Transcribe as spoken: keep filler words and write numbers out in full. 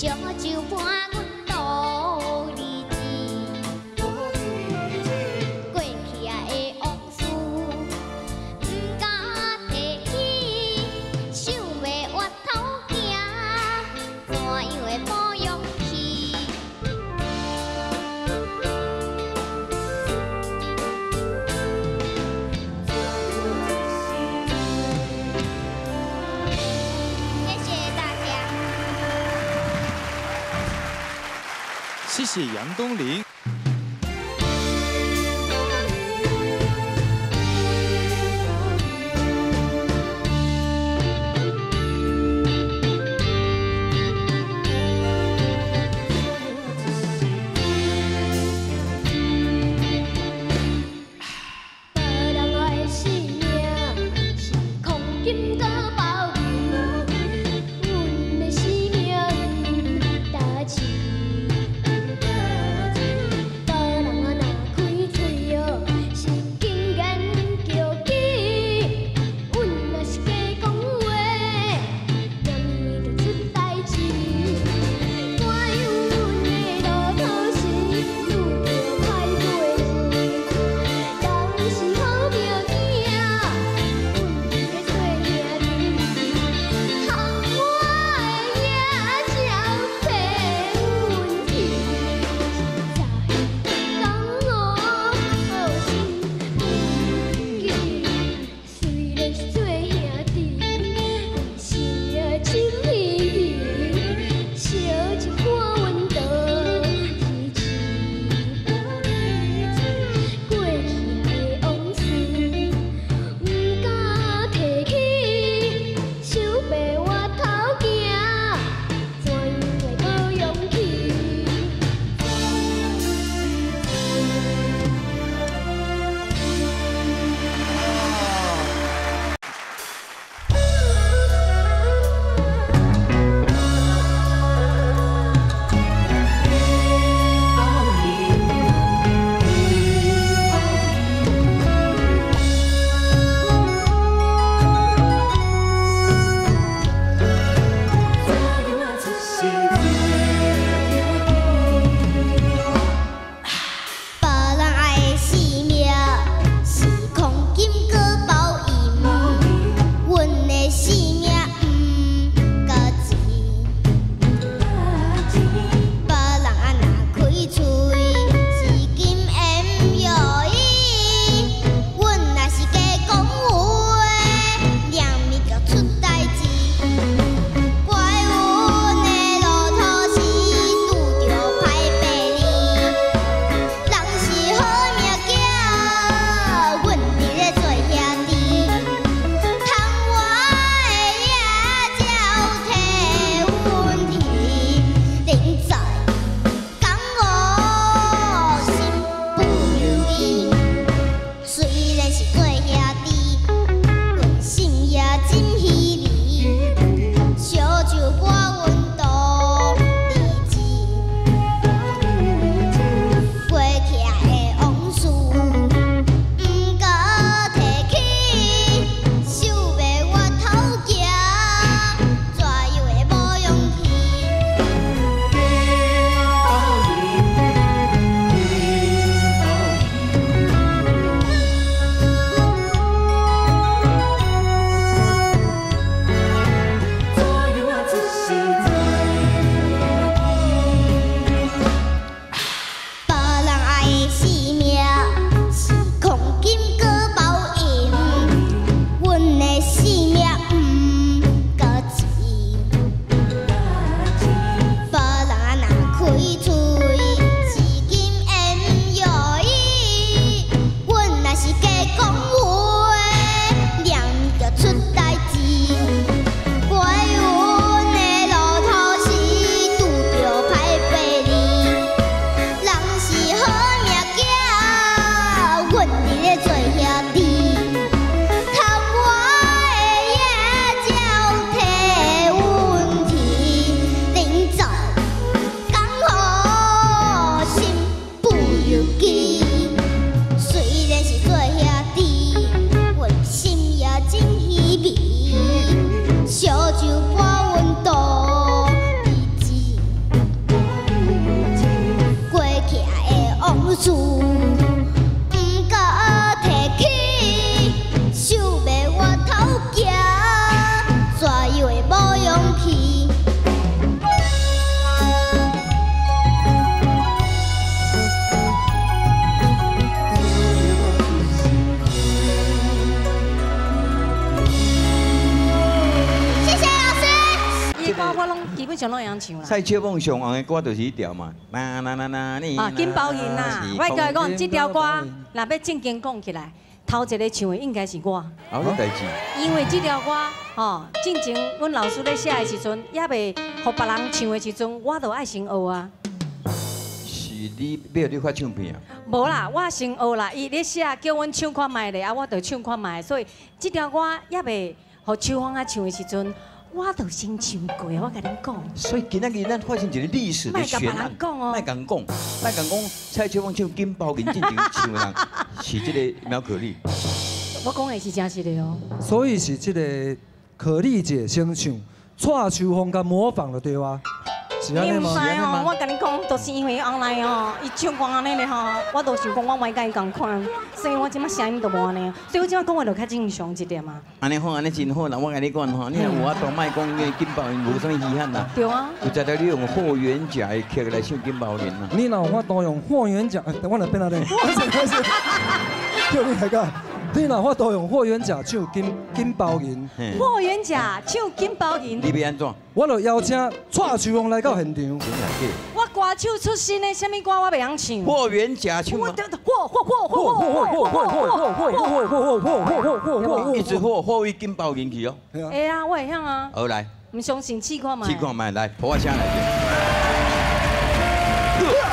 将就伴阮度日子。过去啊的往事，毋敢提起，想要回头行，怎样会无勇气？谢谢大家。 谢谢杨东林。 别人我的生命是黄金搁包邮，阮的生命呾是。 事，毋敢提起，想要我头行，怎又会无勇气？谢谢老师。 伊歌我拢基本上拢会晓唱啦。 蔡秋凤上红的歌就是一条嘛，啦啦啦啦你。 啊，金包银呐！我甲你讲，这条歌若要正经讲起来，头一个唱的应该是我。 啊，有代志。 因为这条歌，吼，进前阮老师咧写的时阵，也未互别人唱的时阵，我都爱先学啊。 是你要你发唱片啊？ 无啦，我先学啦。伊咧写叫阮唱看卖咧，啊，我就唱看卖。所以这条歌也未互秋芳啊唱的时阵，我就先唱过。我甲恁讲。 所以今仔日咱发生一个历史的悬案。 莫甲别人讲哦，莫讲讲蔡秋凤唱金包银进前唱的人是这个苗可丽。 我讲的是真实的哦。 所以是这个可丽姐先唱，蔡秋凤甲模仿了对哇？是安尼吗？ 你唔知哦，我甲你讲，都是因为后来哦，伊唱歌安尼咧吼，我都想讲我袂甲伊共款，所以我即马声音都无安尼，所以我即马讲话就较正常一点嘛。 安尼好，安尼真好啦！我甲你讲吼，你若有法度莫讲个金包银无啥物遗憾啦。 对啊。 有在你用霍元甲的曲来唱金包银啦。 你若有法度用霍元甲，等我来变下咧。开始开始，叫你大家。你若法度用霍元甲唱金金包银， 霍元甲唱金包银， 你要安怎？ 我就邀请蔡秋凤来到现场。 我歌手出身的，什么歌我袂晓唱。 霍元甲唱吗？ 霍霍霍霍霍霍霍霍霍霍霍霍霍霍， 一直霍霍为金包银去哦。 会啊，我会晓啊。 好来， 唔相信试看卖。 试看卖来，破我声来。